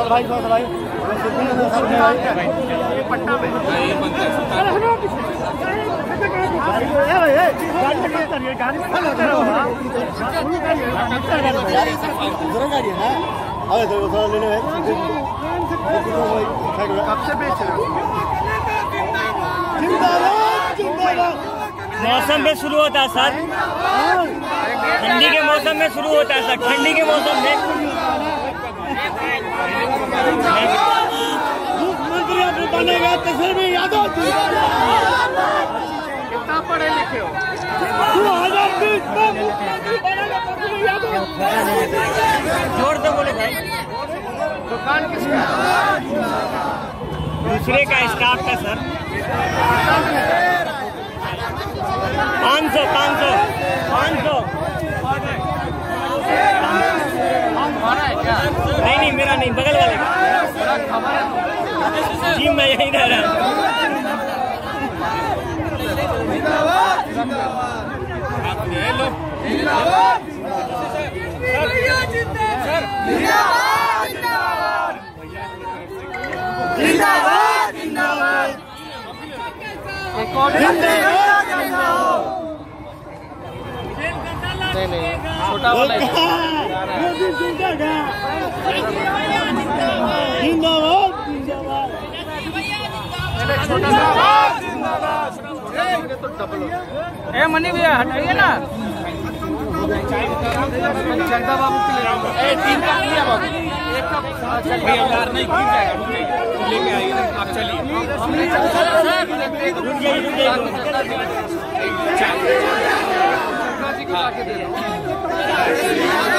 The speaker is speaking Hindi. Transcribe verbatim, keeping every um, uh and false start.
भाई भाई पट्टा में कब से बेच रहे हो? मौसम में शुरू होता है सर, ठंडी के मौसम में शुरू होता है सर, ठंडी के मौसम में। मुख्यमंत्री अब बनेगा तो फिर भी यादव कितना पढ़े लिखे हो? दो हजार बीस में मुख्यमंत्री बनेगा तो फिर भी यादव। जोर से बोले भाई। दुकान किसका? दूसरे का, स्टाफ का सर। पाँच सौ पाँच सौ पाँच सौ नहीं नहीं मेरा नहीं, बगल वाले का जी, मैं यहीं रह रहा हूँ। नहीं नहीं छोटा वाला ए मनी भैया हटाइए ना। जगदा बाबू के लिए तीन का दिया बाबू, एक का यार नहीं गिर जाएगा, लेके आइए आप चलिए। जी खा के दे दो।